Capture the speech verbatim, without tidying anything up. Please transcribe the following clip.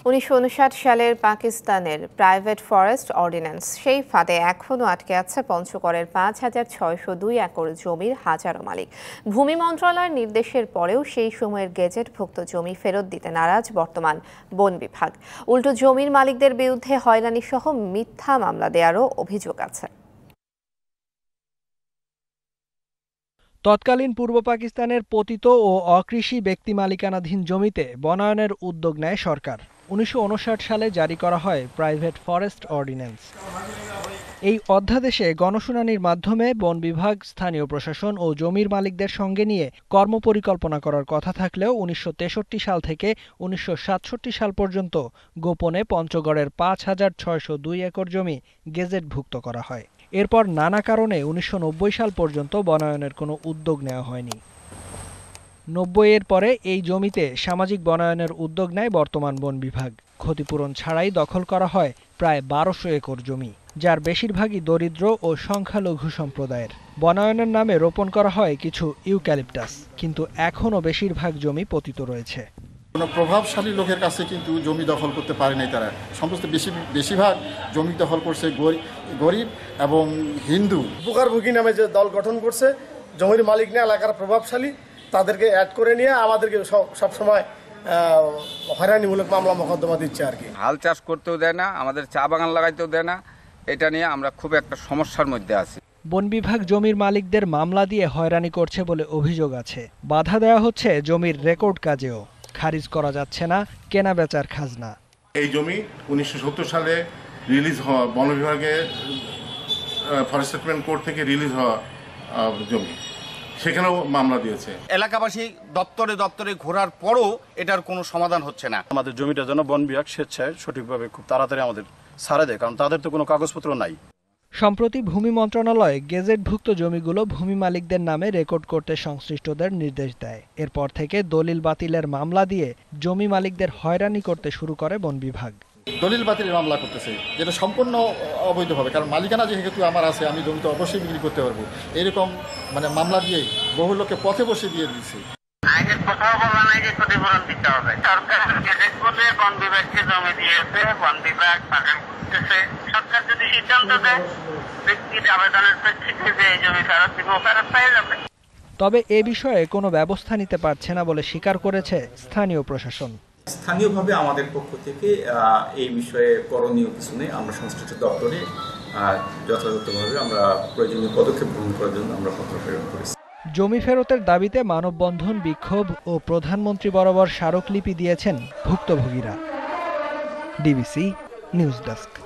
উনিশশো উনষাট সালের পাকিস্তানের প্রাইভেট ফরেস্ট অর্ডিন্যান্স সেই ফাঁদে এখনও আটকে আছে পঞ্চগড়ের পাঁচ হাজার ছয়শো দুই একর জমির হাজারো মালিক। ভূমি মন্ত্রণালয়ের নির্দেশের পরেও সেই সময়ের গেজেটভুক্ত জমি ফেরত দিতে নারাজ বর্তমান বন বিভাগ। উল্টো জমির মালিকদের বিরুদ্ধে হয়রানি সহ মিথ্যা মামলা দেওয়ারও অভিযোগ আছে। তৎকালীন পূর্ব পাকিস্তানের পতিত ও অকৃষি ব্যক্তি মালিকানাধীন জমিতে বনায়নের উদ্যোগ নেয় সরকার। উনিশশো উনষাট সালে জারি করা হয় প্রাইভেট ফরেস্ট অর্ডিন্যান্স। এই অধ্যাদেশে গণশুনানির মাধ্যমে বন বিভাগ, স্থানীয় প্রশাসন ও জমির মালিকদের সঙ্গে নিয়ে কর্মপরিকল্পনা করার কথা থাকলেও উনিশশো তেষট্টি সাল থেকে উনিশশো সাতষট্টি সাল পর্যন্ত গোপনে পঞ্চগড়ের পাঁচ হাজার ছয়শো দুই একর জমি গেজেটভুক্ত করা হয়। এরপর নানা কারণে উনিশশো নব্বই সাল পর্যন্ত বনায়নের কোনো উদ্যোগ নেওয়া হয়নি। নব্বই এর পরে এই জমিতে সামাজিক বনায়নের উদ্যোগ নেয় বর্তমান বন বিভাগ। ক্ষতিপূরণ ছাড়াই দখল করা হয় প্রায় বারোশো একর জমি, যার বেশিরভাগই দরিদ্র ও সংখ্যালঘু সম্প্রদায়ের। বনায়নের নামে রোপণ করা হয় কিছু ইউক্যালিপটাস, কিন্তু এখনও বেশিরভাগ জমি পতিত রয়েছে। কোনো প্রভাবশালী লোকের কাছে কিন্তু জমি দখল করতে পারে নাই তারা। সমস্ত বেশি বেশিরভাগ জমি দখল করছে গরিব এবং হিন্দু। উপকারভোগী নামে যে দল গঠন করছে, জমির মালিক না এলাকার প্রভাবশালী, তাদেরকে অ্যাড করে নিয়ে আমাদেরকে সবসময় হয়রানিমূলক মামলা মোকদ্দমা দিচ্ছে আর কি। হাল চাষ করতেও দেয় না, আমাদের চা বাগান লাগাইতেও দেয় না। এটা নিয়ে আমরা খুব একটা সমস্যার মধ্যে আছি। বন বিভাগ জমির মালিকদের মামলা দিয়ে হয়রানি করছে বলে অভিযোগ আছে। বাধা দেওয়া হচ্ছে জমির রেকর্ড কাজেও। খারিজ করা যাচ্ছে না কেনা বেচার খাজনা। এই জমি উনিশশো সত্তর সালে রিলিজ হওয়া বন বিভাগের ফরেস্ট সেটেলমেন্ট কোর্ট থেকে রিলিজ হওয়া জমি, সেখানেও মামলা দিয়েছে। এলাকাবাসী দপ্তরে দপ্তরে ঘোরার পরও এটার কোনো সমাধান হচ্ছে না। আমাদের জমিটা যেন বন বিভাগ স্বেচ্ছায় সঠিকভাবে খুব তাড়াতাড়ি আমাদের ছাড়ে দেয়, কারণ তাদের তো কোনো কাগজপত্র নাই। সম্প্রতি ভূমি মন্ত্রণালয় গেজেটভুক্ত জমিগুলো ভূমি মালিকদের নামে রেকর্ড করতে সংশ্লিষ্টদের নির্দেশ দেয়। এরপর থেকে দলিল বাতিলের মামলা দিয়ে জমি মালিকদের হয়রানি করতে শুরু করে বন বিভাগ। দলিল বাতিলের মামলা করতেছে, যেটা সম্পূর্ণ অবৈধভাবে, কারণ মালিকানা যেহেতু আমার আছে, আমি জমি তো অবশ্যই বিক্রি করতে পারবো। এরকম মানে মামলা দিয়ে বহু লোককে পথে বসে দিয়ে দিচ্ছে। আইনের কোথাও বলা নাই যে ক্ষতিপূরণ দিতে হবে। সরকার গেজেট করে বন বিভাগকে জমি দিয়েছে, বন বিভাগ বাগান করতেছে। সরকার যদি সিদ্ধান্ত দেয় ব্যক্তির আবেদনের প্রেক্ষিতে যে এই জমি ফেরত দিব, ফেরত পেয়ে যাবে। তবে এ বিষয়ে কোনো ব্যবস্থা নিতে পারছে না বলে স্বীকার করেছে স্থানীয় প্রশাসন। স্থানীয়ভাবে আমাদের পক্ষ থেকে এই বিষয়ে করণীয় কিছু নেই। আমরা সংশ্লিষ্ট দপ্তরে যথাযথভাবে আমরা প্রয়োজনীয় পদক্ষেপ গ্রহণ করার জন্য আমরা পত্র প্রেরণ করেছি। জমি ফেরতের দাবিতে মানববন্ধন, বিক্ষোভ ও প্রধানমন্ত্রী বরাবর স্মারকলিপি দিয়েছেন ভুক্তভোগীরা। DBC news desk.